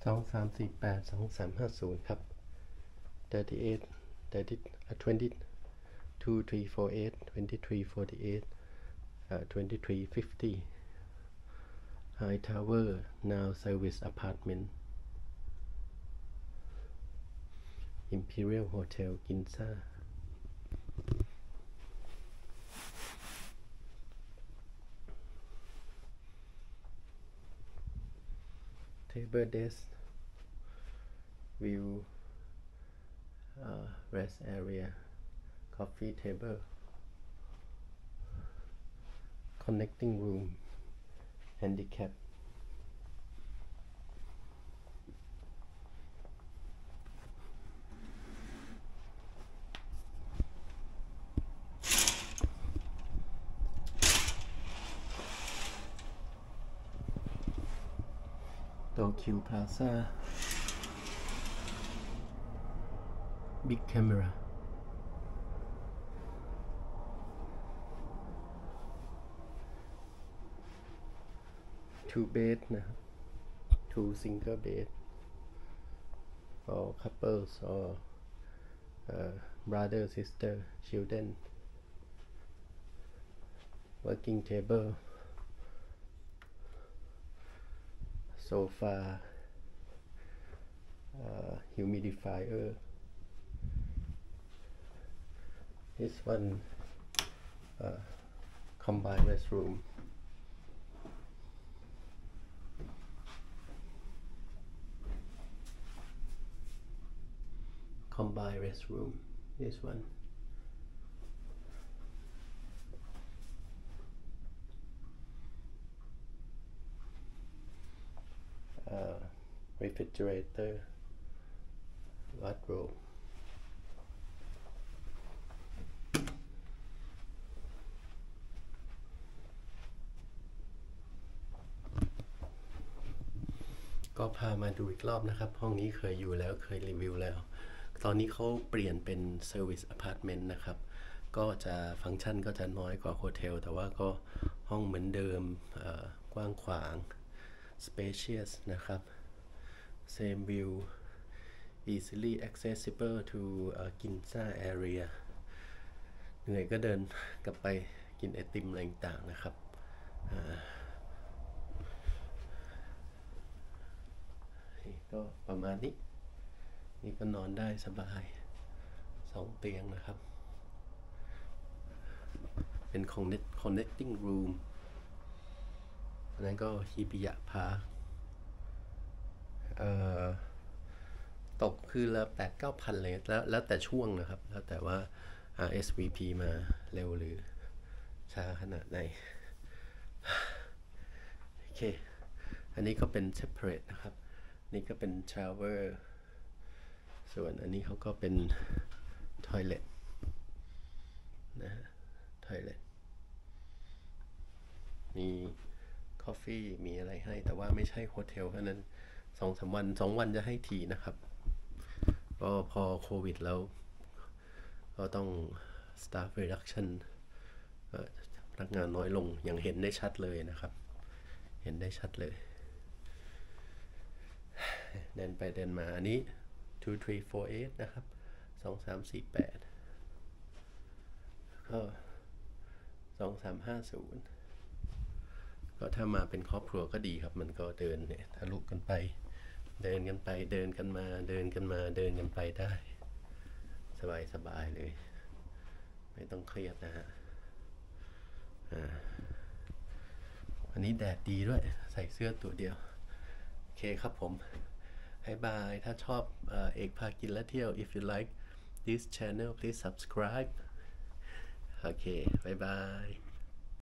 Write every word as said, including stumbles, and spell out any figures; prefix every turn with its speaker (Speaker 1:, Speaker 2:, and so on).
Speaker 1: องสามสี่แปดสองสามห้าศูนย์ครับ thirty-eight thirty twenty two three four eight twenty three forty eight twenty three fifty High Tower Now Service Apartment Imperial Hotel Ginza Table Desk View uh, Rest Area Coffee Table Connecting Room Handicap Tokyo Plaza Big Camera two bed นะครับ two single bed or couples or uh, brother sister children working table sofa uh, humidifier this one uh, combined restroom combined restroom this one uh, refrigerator wardrobeก็พามาดูอีกรอบนะครับห้องนี้เคยอยู่แล้วเคยรีวิวแล้วตอนนี้เขาเปลี่ยนเป็น Service Apartment นะครับก็จะฟังก์ชันก็จะน้อยกว่าโฮเทลแต่ว่าก็ห้องเหมือนเดิมกว้างขวาง spacious นะครับ same view easily accessible to uh, Ginza area เหนื่อยก็เดินกลับไปกินไอติมอะไรต่างๆนะครับก็ประมาณนี้นี่ก็นอนได้สบายสองเตียงนะครับเป็น connecting room อันนั้นก็ฮิบิยะพาร์คตกคือละแปดเก้าพันเลยแล้วแล้วแต่ช่วงนะครับแล้วแต่ว่า อาร์ เอส วี พี มาเร็วหรือช้าขนาดไหนโอเคอันนี้ก็เป็น separate นะครับนี่ก็เป็น shower ส่วนอันนี้เขาก็เป็น toilet นะฮะ toilet มี coffee มีอะไรให้แต่ว่าไม่ใช่โฮเทลเพราะนั้นสองสามวันสองวันจะให้ทีนะครับก็พอโควิดแล้วก็ต้อง staff reduction พนักงานน้อยลงอย่างเห็นได้ชัดเลยนะครับเห็นได้ชัดเลยเดินไปเดินมาอันนี้two three four eightนะครับสองสามสี่แปดก็สองสามห้าศูนย์ก็ถ้ามาเป็นครอบครัวก็ดีครับมันก็เดินเนี่ยทะลุกันไปเดินกันไปเดินกันมาเดินกันมาเดินกันไปได้สบายสบายเลยไม่ต้องเครียดนะฮะอันนี้แดดดีด้วยใส่เสื้อตัวเดียวโอเคครับผมบ๊ายบายถ้าชอบเอกพากินและเที่ยว if you like this channel please subscribe โอเคบ๊ายบาย